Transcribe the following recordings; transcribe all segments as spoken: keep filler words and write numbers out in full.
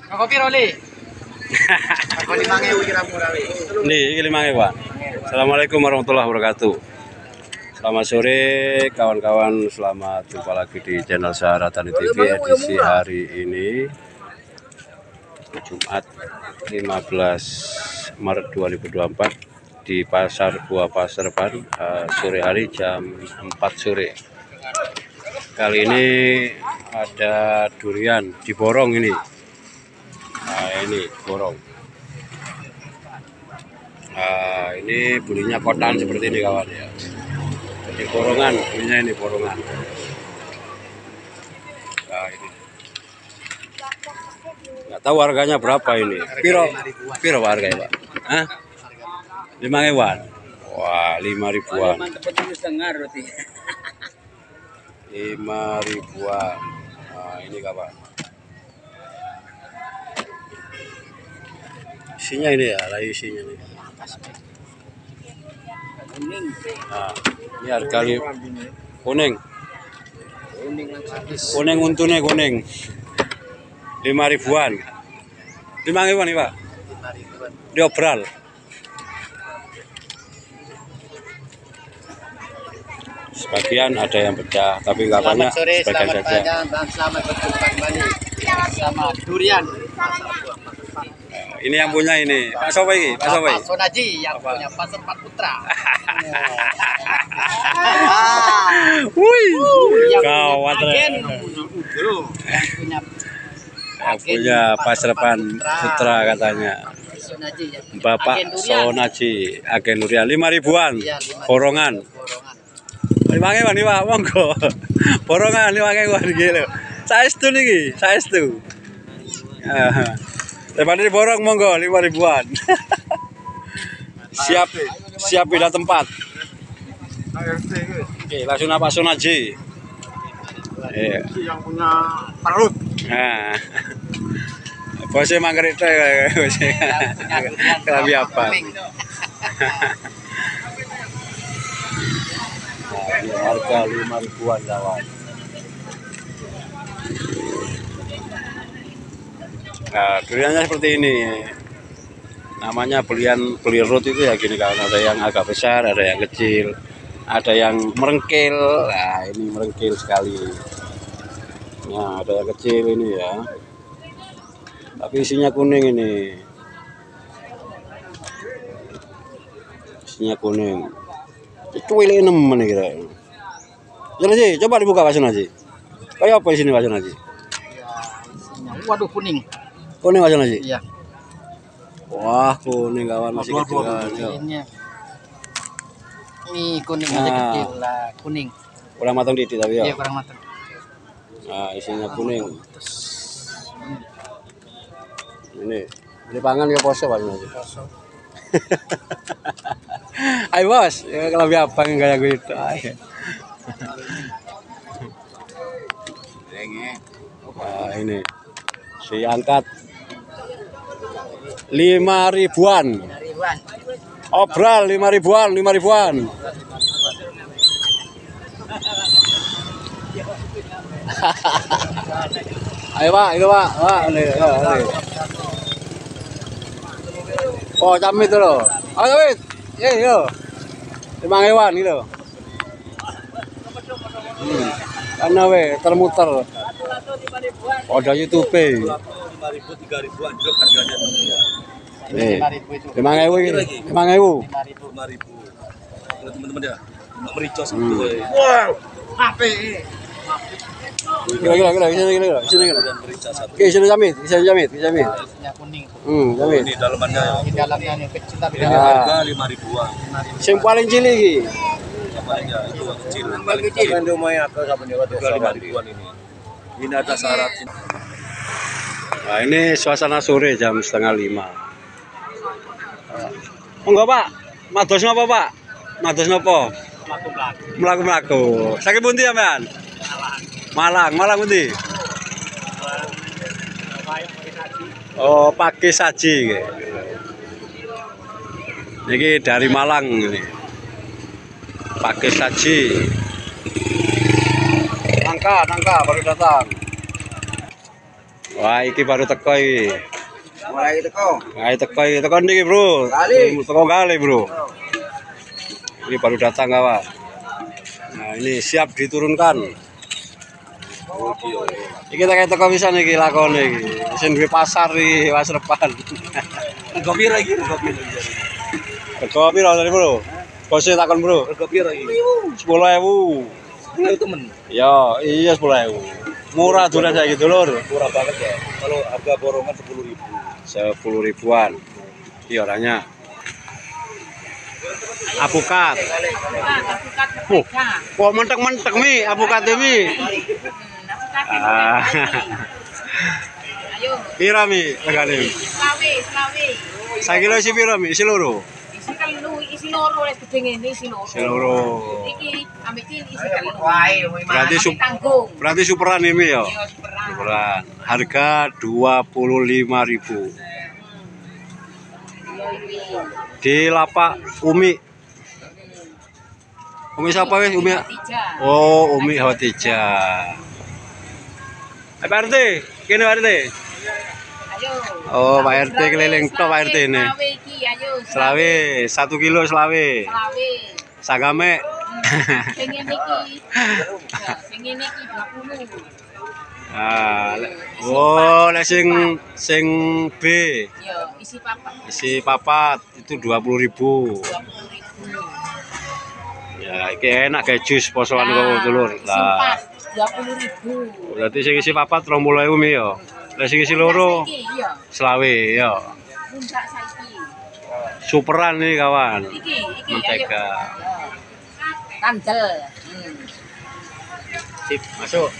Kopi roli. Aku lima ribu kira murah wi. Nih, lima ribu, Pak. Assalamualaikum warahmatullahi wabarakatuh. Selamat sore kawan-kawan, selamat jumpa lagi di channel Saharatani T V edisi hari ini Jumat lima belas Maret dua ribu dua puluh empat di Pasar Buah Paserban, uh, sore hari jam empat sore. Kali ini ada durian diborong ini. Nah, ini borong. Nah, ini bulunya kotaan seperti ini kawan ya. Jadi borongan, bulunya ini borongan. Nah, ini. Nggak tahu harganya berapa ini. Piro, piro harganya, Pak? Hah? Lima ribuan. Wah, lima ribuan. Lima ribuan. Nah, ini kawan. Isinya ini ya, lah isinya nih. Nah, ini harga li kuning. Kuning untungnya kuning. Lima ribuan. Lima ribuan nih Pak. Diobral. Sebagian ada yang pecah, tapi nggak banyak. Sore, sebagian selamat saja. dan selamat berjumpa kembali sama durian. Ini yang punya ini, Pak Sopai ini, Pak Sopai. Pak Sonaji yang Apa? punya Pasar Empat Putra. Wih, yang gawat punya yang punya yang punya Paserban Putra katanya. Sonaji, yang Bapak Sonaji, agen durian lima ribuan, ya, lima ribu. borongan. Lima ribuan nih Pak, monggo. Borongan lima ribuan gitu. Saestu niki, saestu. Daripada diborong monggo lima ribuan. Siap siap pindah tempat. Oke, langsung Pak Sonaji. Iya. Yang punya perut. Nah. Bosnya manggerit teh bosnya. Lebih apa? Nah, ini harga lima ribuan kawan. Nah, duriannya seperti ini. Namanya belian belirut itu ya gini kan, ada yang agak besar, ada yang kecil, ada yang merengkil. Nah, ini merengkil sekali. Nah, ada yang kecil ini ya. Tapi isinya kuning ini. Isinya kuning. Itu ini nemen kira. Jadi sih, coba dibuka Pak Sonaji. Kayak apa isinya Pak Sonaji? Waduh, kuning. Kuning Pak Sonaji? Iya. Wah, kuning kawan masih Dua, kecil dua, kan. Ini, ini kuning masih Nah. kecil lah, kuning. Kurang matang dikit tapi ya. Iya, kurang matang. Nah, isinya kuning. Ini, ini pangan ya poso Pak Sonaji. Poso. Ayo bos, ya, kalau biar apa kayak gitu. Ayo. Nah, ini si angkat lima ribuan. Ribuan. Obral lima ribuan, lima ribuan. Ayo Pak, itu Pak, Pak, ini, ini. Oh, camit itu loh. Oh, camit. Iya, iya. Lima hewan gitu. Hmm. Karena we termuter. Oh, dari YouTube. lima ribu, tiga ribuan juga harganya. Nih. lima ribu ini. lima ribu. lima ribu. Teman-teman ya. Mericos Hmm. Wow, H P. Gila gila gila, sini gila gila, sini gila. Oke, sini jamit, sini jamit, jamit. Isinya kuning. Hmm, jamit. Ini dalamannya Di dalamnya yang kecil tapi ini Ya. harga lima ribuan. Sing paling cilik iki. Apa aja itu yang kecil. Yang paling kecil. Kan lumayan ke sama dewa lima ribuan ini. Ini ada syarat. Nah, ini suasana sore jam setengah lima. Enggak Pak, mados napa Pak? Mados napa? Melaku-melaku. Saking pundi sampean? Malang, Malang pundi? Oh, Pagi Saji. Ini dari Malang ini. Pagi Saji. Nangka, nangka baru datang. Wah, iki baru teko iki. Mulai teko. Nah, teko iki, teko ndi iki, Bro? Gali. Teko Gali, Bro. Ini baru datang kawan. Nah, ini siap diturunkan. Iki tak teko pisan iki lakone iki. Sing duwe pasar iki Mas Repan. Rego piro iki? Rego piro iki? Rego piro tadi, Bro? Bose takon, Bro. Rego piro iki? sepuluh ribu. sepuluh temen. Ya, iya sepuluh ribu. Murah duran saiki, Dulur. Murah banget ya. Kalau harga borongan sepuluh ribu. sepuluh ribuan. Iya orangnya. Apukat. Oh, kok mentek-mentek mi apukat mi. Ah. Ayo. Pira mi regane? Selawe, selawe. Sakilo isi pira mi? Isi loro. Isi telu, isi loro wis gedhe ngene isi loro. Isi loro. Iki ambek iki isi telu. Wae, Berarti su Tanggung. berarti superan ini ya. Iya, superan. Superan. Harga dua puluh lima ribu. Di lapak Umi. Umi siapa wis? Umi. Tiga. Oh, Umi Hotija. Pak R T, kene Pak R T. Ayo. Oh, Pak R T keliling tok Pak R T ini. Selawe iki, ayo. Selawe, satu kilo selawe. Selawe. Sagame. Sing ngene iki. Ya, sing ngene iki dua puluh. Ah, le- oh, lek sing sing B Yo, isi papat isi papat itu dua puluh ribu. dua puluh ribu. Ya, iki enak kayak jus posoan kok dulur. Lah, dua puluh ribu. berarti sing isi papat dua puluh ribu mi yo. Lek sing isi loro Iya, selawe yo. puncak saiki. Superan nih kawan. Iki, iki Mentega. ayo. Kandel. Hmm. Sip, masuk.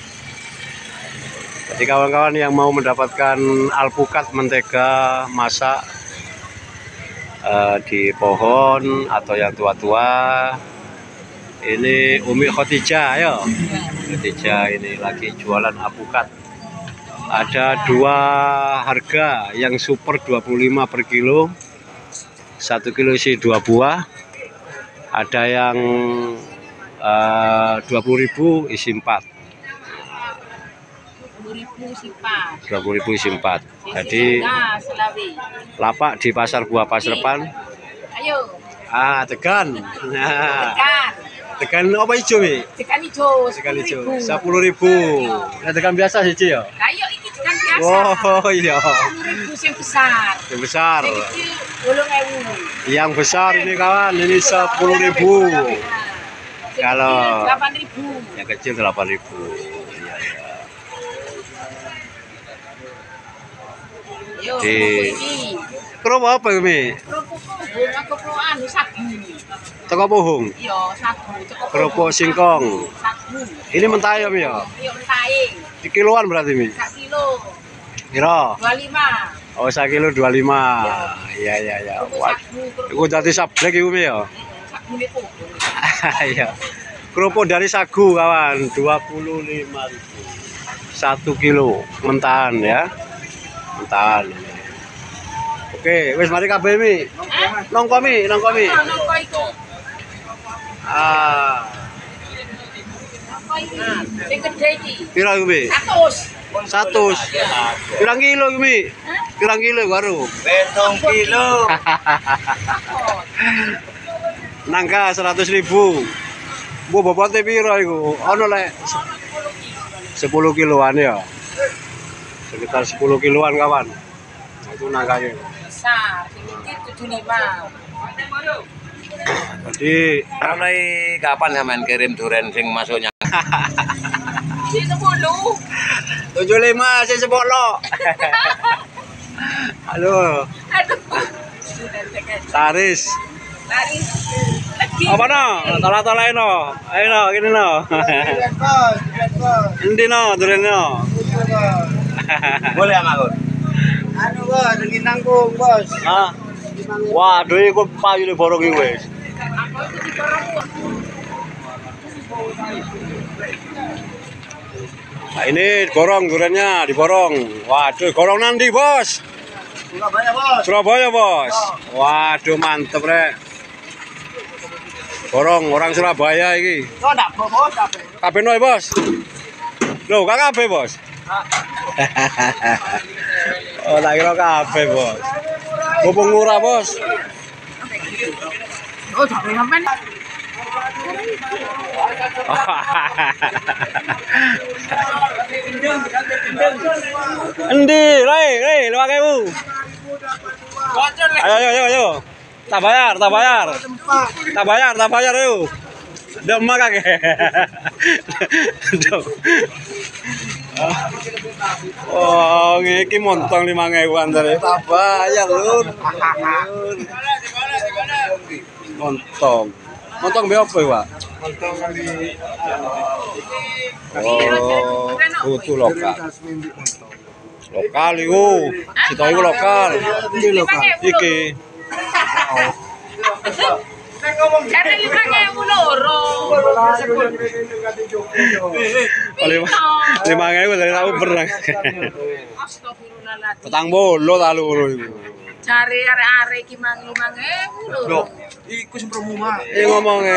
Jadi kawan-kawan yang mau mendapatkan alpukat mentega masak eh, di pohon atau yang tua-tua, ini Umi Khotija ya. Khotija ini lagi jualan alpukat. Ada dua harga, yang super dua puluh lima per kilo, satu kilo isi dua buah. Ada yang eh, dua puluh ribu isi empat. dua puluh ribu simpan. dua puluh ribu isi empat. Jadi Nah, selawe. lapak di pasar buah Pasrepan. Ayo, Ah, tegan. Nah, tekan. tegan apa hijau nih? Tekan hijau. Tegan hijau. sepuluh ribu. Sepuluh ribu. Nah, tegan biasa sih ya. Ayo, ini tekan biasa. Oh iya. sepuluh ribu yang besar. Yang besar. Yang kecil bolong ewu. Yang besar ini kawan, ini sepuluh ribu. Kalau delapan ribu. yang kecil delapan ribu. Iya, iya. Yo, Di- kerupuk ini. Kerupuk apa ini? Kerupuk pohon, aku perlu anu sagu. Teko pohong. Iya, sagu. Teko Kerupuk pohon, singkong. Sagu. Ini mentah ya, Mi, ya? Iya, mentahe. Di kiloan berarti mi? Sak kilo. Kira? dua puluh lima. Oh, satu kilo dua puluh lima. Iya, iya, iya. Kerupuk Wah, sagu. kerupuk- iku dadi sablek iku mi ya. Sagu ini pohon. Iya. Kerupuk dari sagu kawan, dua puluh lima ribu. satu kilo mentahan ya. Mentahan. Oke, wis mari kabeh mi. Nongko mi, nongko mi. Ah, nongko iku. Ah, Nongko iki. Sing gede iki. pira iku mi? satu. satu. Pirang kilo iku mi? Pirang kilo baru? Betong kilo. Nangka seratus ribu. Bu bobotnya piro iku? Ono lek sepuluh kiloan ya. Sekitar sepuluh kiloan kawan. Itu nangkanya. Besar. Sing iki tujuh puluh lima. Jadi Mulai kapan sampean kirim duren sing masuknya? Ini sepuluh. tujuh puluh lima sih sepuluh. Halo, Aduh. Taris. Lari. Lagi. Apa no? Tala-tala no. Ayo no, gini no. Bos, bos. Endi no, duren no. Boleh sama aku? Anu bos, lagi nanggung bos. Hah? Waduh, iku payu di borong iki wis. Aku itu di korong. Nah, ini borong durennya, diborong. Waduh, gorong nanti, Bos. Surabaya bos. Surabaya, Bos. Waduh, mantep, Rek. Borong orang Surabaya iki. Kok ndak bos, bos apa? Kabeh noe, Bos. Loh, kakak kabeh, Bos. Ah, Oh, tak kira kabeh, Bos. Mumpung murah, Bos. Oh, sampai sampai. Endi, Rai, Rai, lima ribu. Ayo, ayo, ayo, ayo. Tak bayar, tak bayar. Tak bayar, tak bayar, ayo. Demak kakek. Oh, iki montong lima ribuan tadi. Tak bayar, Lur. Montong. Montong be opo, Pak? Montong di Oh, kudu lokal. Lokal iku. Sito iku lokal. Iki. Cari lima ribu loro. Lima lima ribu dari aku pernah. Astagfirullahaladzim. Petang bolo ta loro iku. Cari are-are iki mang lima ribu loro. Iku sing promo mah. Iki ngomongnya.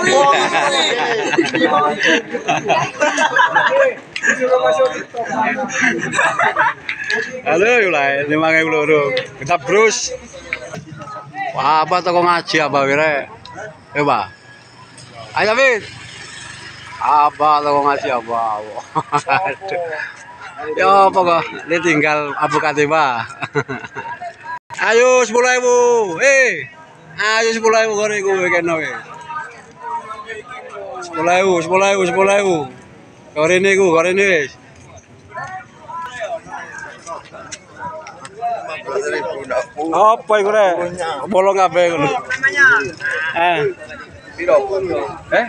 Halo Yulai, lima ribu loro. Kita brus. Wah, apa toko ngaji apa wire? Eh, Pak. Ayo, Fit. Apa toko ngaji apa? Ya apa kok? Ini tinggal Abu Katimah. Ayo sepuluh ribu. Eh. Ayo sepuluh ribu gore iku kene kowe. sepuluh ribu, sepuluh ribu, sepuluh ribu. Gore niku, gore wis. Apa iku rek? Bolong kabeh ngono. Eh. Piro? Eh?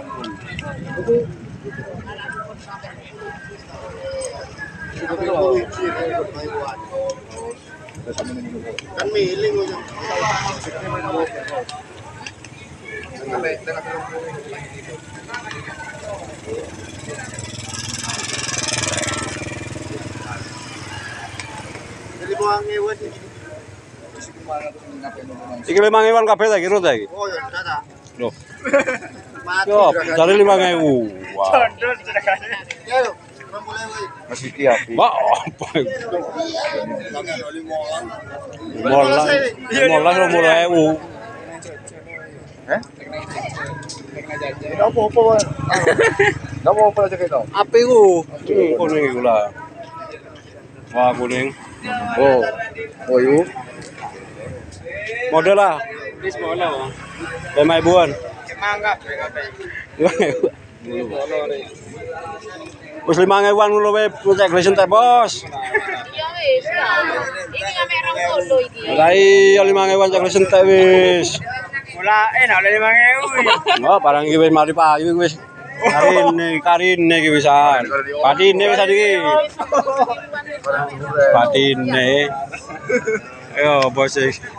Kan miling kok. Jadi buang ewan iki. Iki lima ribuan kabeh ta kira ta iki? Oh ya data. Loh. Mati. Yo, dari lima ribu. Wah. Ya lho, mulai woi. Masih tiap. Mbak, apa iku? Molas, molas sepuluh ribu. Eh? Apa-apa wae. Enggak apa-apa aja kita. Apa iku? Hmm, kuning iku lah. Wah, kuning. Oh. Oh, yuk. Model lah. Wis mono. lima ribuan. Mangga kabeh. Wis lima ribuan ngono wae cek glesen teh, Bos. Iya wis ya. Ini kamera solo iki. Lah iya lima ribuan cek glesen teh wis. Mula enak lima ribu. Oh, barang iki wis mari payu iki wis. Karine, karine iki wisan. Patine wis iki. Patine. Yo, Bos.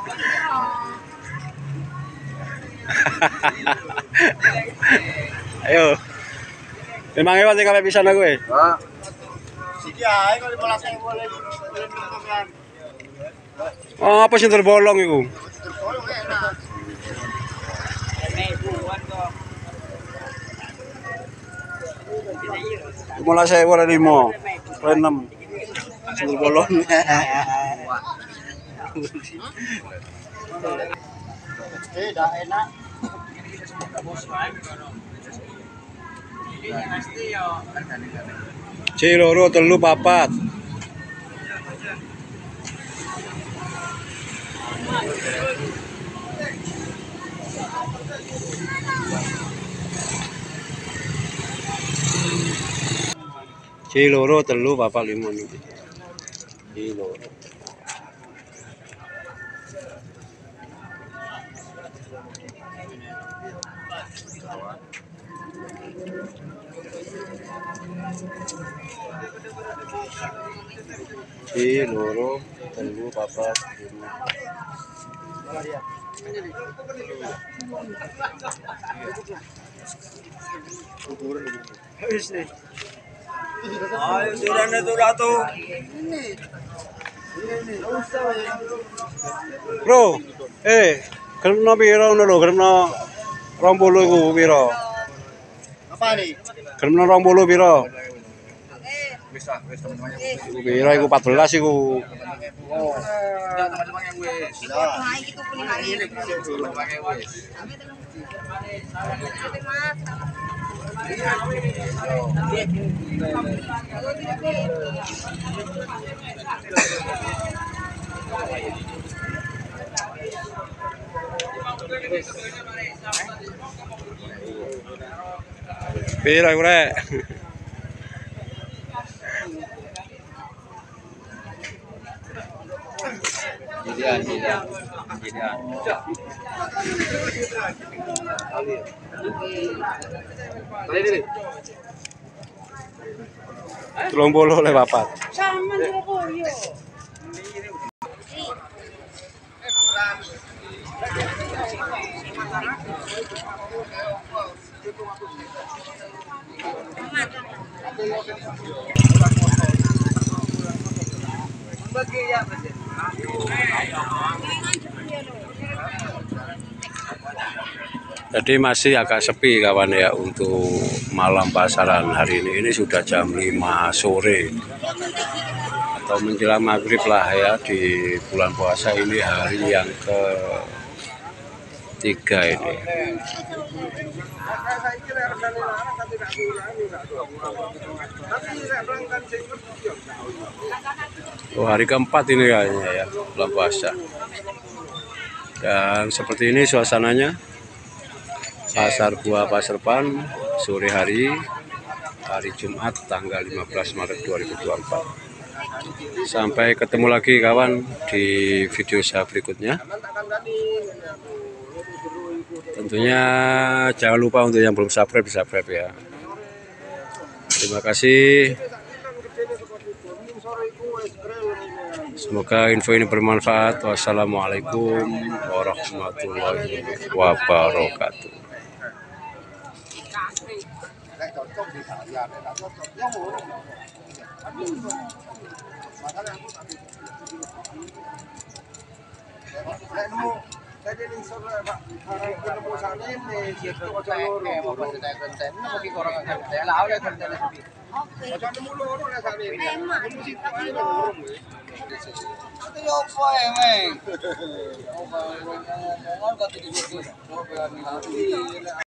Ayo. Lima ribuan sing kabeh pisan aku wis. Ah, Siki ae kok lima belas ribu boleh boleh sampean. Oh, apa sing terbolong iku? Tertolong enak. Mulai saya boleh lima, boleh enam, sing terbolong. Eh, dah enak. C loro telu papat. C loro telu papat lima niki. C loro. C loro telu papat lima. Ayo sudah itu ratu. Bro, eh, kerana piro ngono lho, kerana rong puluh iku piro? Apa nih? Kerana rong puluh piro? wis lah, wis teman-teman yang wis. Iku piro iku empat belas iku. Oh. Ya teman-teman yang wis. Ya. Naik itu pun lagi. Teman-teman yang wis. Piro iku rek? Jadian, jadian, jadian. Telung puluh le papat. Sama Surabaya. Jadi masih agak sepi kawan ya untuk malam pasaran hari ini. Ini sudah jam lima sore atau menjelang maghrib lah ya, di bulan puasa ini hari yang ketiga ini. Oh, hari keempat ini kayaknya ya bulan puasa. Dan seperti ini suasananya Pasar Buah Paserpan sore hari hari Jumat tanggal lima belas Maret dua ribu dua puluh empat. Sampai ketemu lagi kawan di video saya berikutnya. Tentunya jangan lupa untuk yang belum subscribe, subscribe ya. Terima kasih. Semoga info ini bermanfaat. Wassalamualaikum warahmatullahi wabarakatuh. Lại chọn công thì thả nhà này là chọn nhau rồi. Mà cái này lại nó cái đây mình sau rồi bạn cái nó sáng lên thì diệt cho cho lô rồi một cái này cần tén nó cái còn là cái láo đây cần tén là cho nó mua lô nó là sao đi em mà nó chỉ có cái lô cái lô quay mày